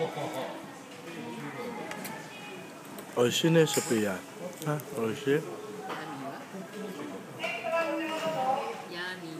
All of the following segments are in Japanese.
美味しいね、ソピア。あ、美味しい。 ヤミはヤミ。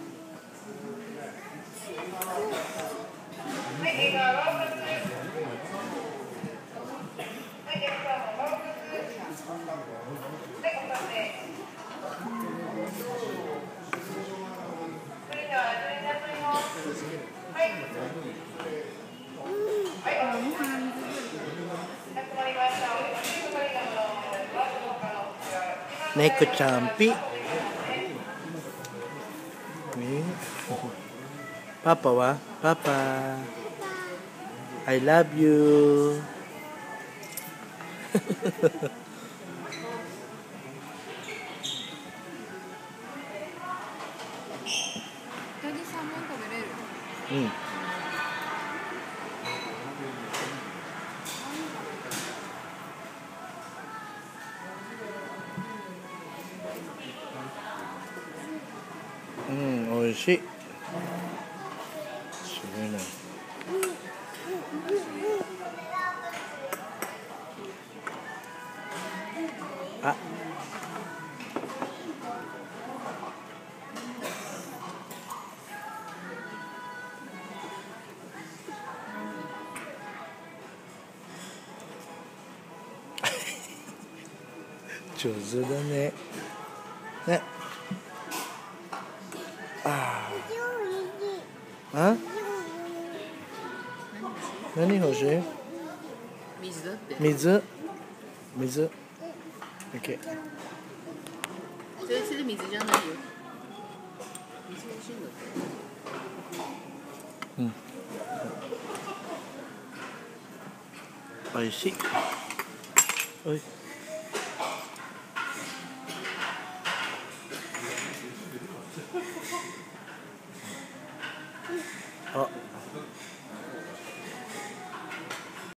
猫ちゃんピ。パパはパパ。I love you 二人三本食べれる。 うん。うん、美味しい。すごいな。あ。上手だね。ね。ああ。何欲しい？ 水だって。 水。水。OK。 それ水じゃないよ。水欲しいんだって。 うん。美味しい。おい。あ。